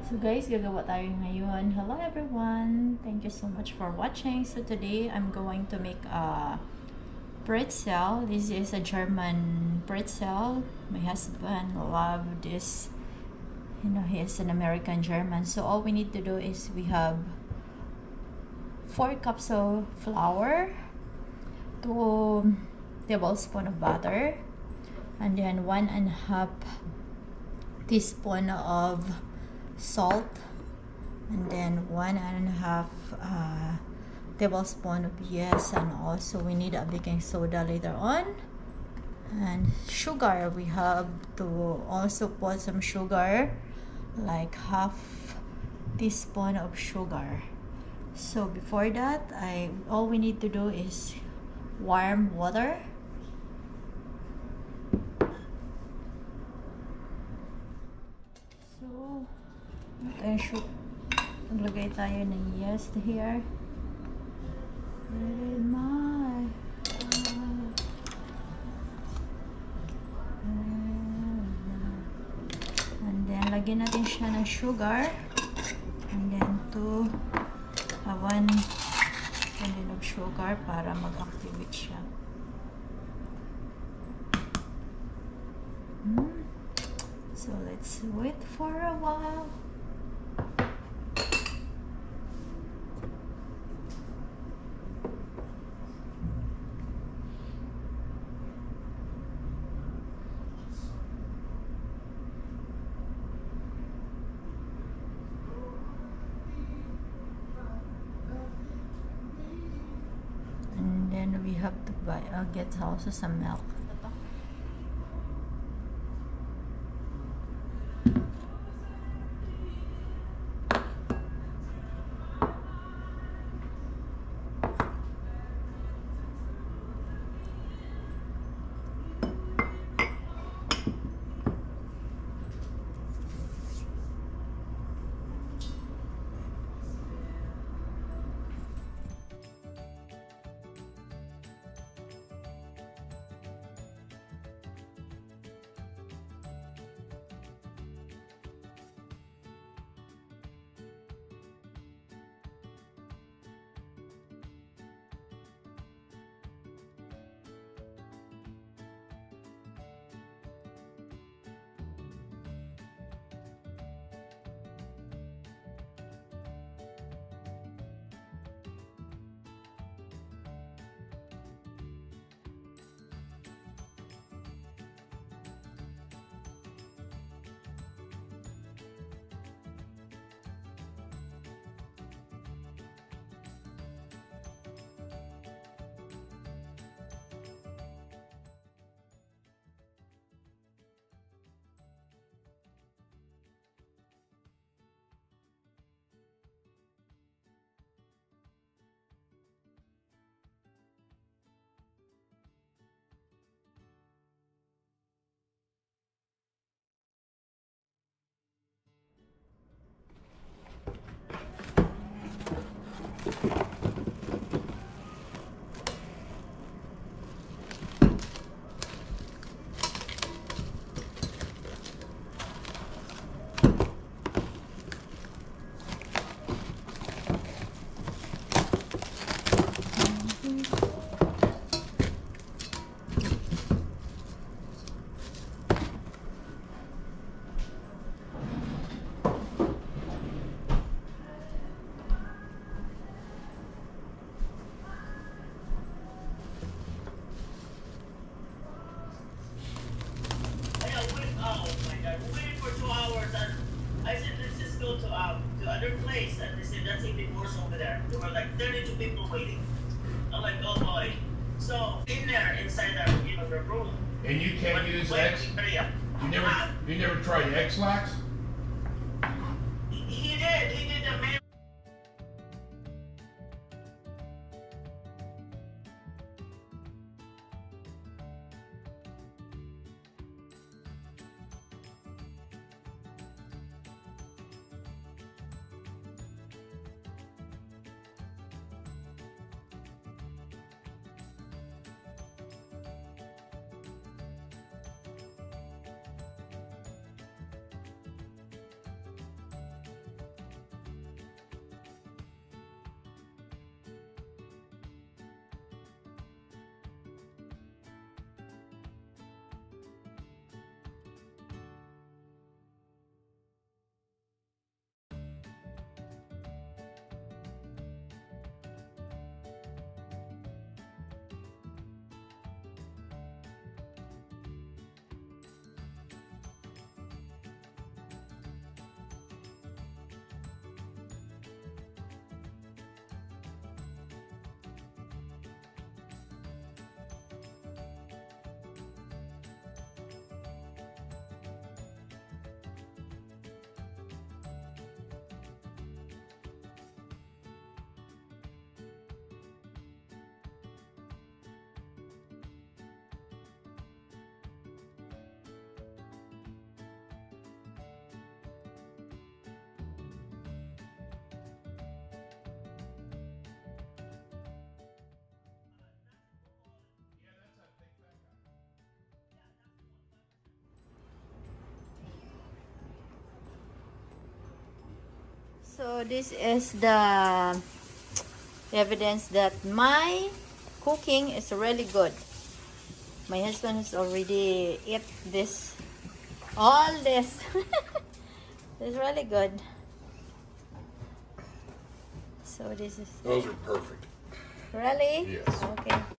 So guys, gagawa tayo ngayon. Hello everyone! Thank you so much for watching. So today, I'm going to make a pretzel. This is a German pretzel. My husband loved this. You know, he is an American German. So all we need to do is we have 4 cups of flour, 2 tablespoons of butter, and then 1.5 teaspoon of salt, and then 1.5 tablespoon of yes, and also we need a baking soda later on, and sugar. We have to also put some sugar, like half teaspoon of sugar. So before that, all we need to do is warm water. So maglagay tayo ng yeast here. And then lagyan natin siya ng sugar, and then 1 din of sugar para mag-activate siya. So let's wait for a while. And then we have to get also some milk. To other place, and they said that's even worse over there. There were like 32 people waiting. I'm like, oh boy. So in there, inside the room. And you can't use X. You never tried X-Lax? He did the man. So this is the evidence that my cooking is really good. My husband has already eat this, all this. It's really good. So this is Those are perfect. really? Yes. Okay.